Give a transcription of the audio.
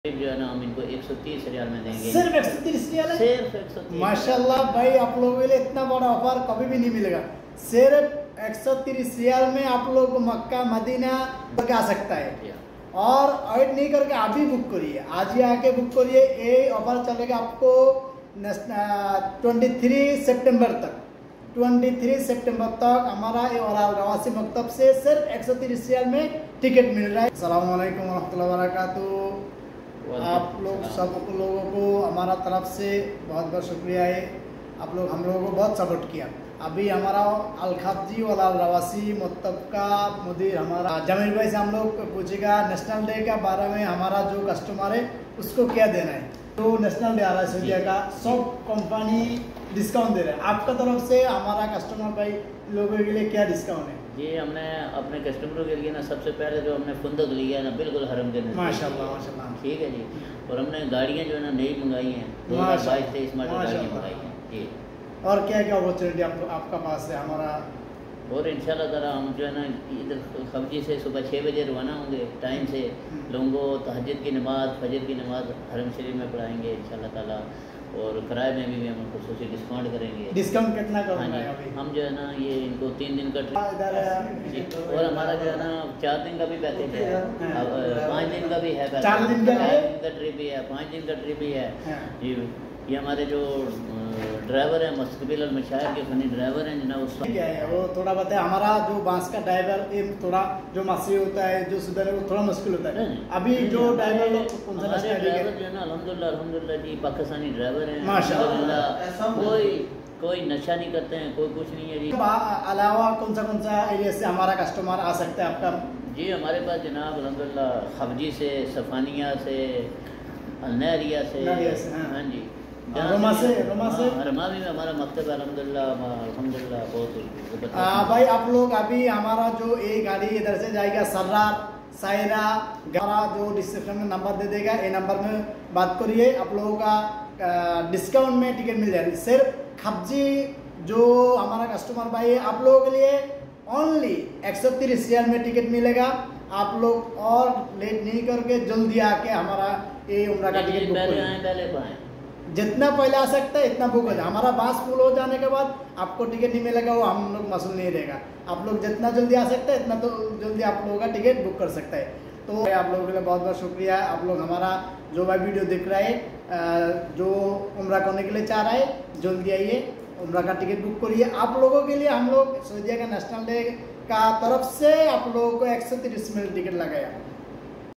जो है ना हम इनको 130 रियाल में देंगे। सिर्फ 130 रियाल है? सिर्फ 130। माशाल्लाह भाई, आप लोगों के लिए इतना बड़ा ऑफर कभी भी नहीं मिलेगा। सिर्फ 130 रियाल में आप लोग मक्का मदीना आ सकता है। और वेट नहीं करके अभी बुक करिए, आज ही आके बुक करिए। ये ऑफर चलेगा आपको 23 सितंबर तक। 23 सितंबर तक हमारा ये रवासी मकतब से सिर्फ 130 रियाल में टिकट मिल रहा है। अस्सलाम वालेकुम रहमतुल्लाहि व बरकातुहू। आप लोग सब लोगों को हमारा तरफ से बहुत बहुत शुक्रिया है। आप लोग हम लोगों को बहुत सपोर्ट किया। अभी हमारा अल-खब्जी वाला रवासी मकतब का मुदीर हमारा जमील भाई से हम लोग पूछेगा नेशनल डे के बारे में, हमारा जो कस्टमर है उसको क्या देना है। तो नेशनल डे आ रहा है सऊदीया का, सब कंपनी डिस्काउंट दे रहे हैं। आपका तरफ से हमारा कस्टमर भाई लोगों के लिए क्या डिस्काउंट है? जी, हमने अपने कस्टमरों के लिए ना सबसे पहले जो हमने फुंदक लिया है ना बिल्कुल हरम के नज़दीक। माशाल्लाह माशाल्लाह, ठीक है जी। और हमने गाड़ियाँ जो है ना नई मंगाई हैं, 2022-23 मॉडल गाड़ियाँ मंगाई हैं जी। और क्या क्या अपॉर्चुनिटी आपका पास है हमारा? और इंशाल्लाह ताला हम जो है ना इधर खबजी से सुबह 6 बजे रवाना होंगे टाइम से। लोगों को तहज्जुद की नमाज़, फजर की नमाज़ हरम शरीफ में पढ़ाएंगे इंशाल्लाह ताला। और किराए में भी हम खुसूसी डिस्काउंट करेंगे। डिस्काउंट कितना हाँ करूँगा जी, अभी? हम जो है ना ये इनको 3 दिन का ट्रिप, और हमारा जो है ना 4 दिन का भी पैकेज है, अब 5 दिन का भी है। 4 दिन का ट्रिप भी है, 5 दिन का ट्रिप भी है जी। ये हमारे जो ड्राइवर है मुस्तकिल मशायर के फनी ड्राइवर हैं जनाब, उस क्या है वो थोड़ा बताए। हमारा जो बांस का ड्राइवर ये थोड़ा जो मसली होता है, जो सुधर है वो थोड़ा मुश्किल होता है। अभी जो ड्राइवर हमारे ड्राइवर जो है ना अल्हम्दुलिल्लाह जी पाकिस्तानी ड्राइवर हैं माशाल्लाह। कोई नशा नहीं करते हैं, कोई कुछ नहीं है जी। अलावा कौन सा एरिया से हमारा कस्टमर आ सकता है आपका? जी हमारे पास जनाब अल्हम्दुलिल्लाह खबजी से, सफ़ानिया से, अलनहरिया से, हाँ जी, रमा भी में हमारा मकतब अल्हम्दुलिल्लाह बहुत। भाई आप लोग अभी हमारा जो एक गाड़ी इधर से जाएगा सर्रार सायरा, हमारा जो डिस्क्रिप्शन में नंबर दे देगा, ये नंबर में बात करिए। आप लोगों का डिस्काउंट में टिकट मिल जाएगी। सिर्फ खबजी जो हमारा कस्टमर भाई है आप लोगों के लिए ओनली 130 रियाल में टिकट मिलेगा। आप लोग और लेट नहीं करके जल्दी आके हमारा ये उम्रा का टिकट बुक करें। जितना पहले आ सकता है इतना बुक हो जाए। हमारा बांस फुल हो जाने के बाद आपको टिकट नहीं मिलेगा, वो हम लोग मसूल नहीं रहेगा। आप लोग जितना जल्दी आ सकते हैं इतना तो जल्दी आप लोगों का टिकट बुक कर सकता है। तो आप लोगों के लिए बहुत बहुत शुक्रिया। आप लोग हमारा जो भाई वीडियो देख रहा है, जो उम्रा करने के लिए चाह रहा है, जल्दी आइए, उम्रा का टिकट बुक करिए। आप लोगों के लिए हम लोग सऊदीया का नेशनल डे का तरफ से आप लोगों को 130 में टिकट लगाया।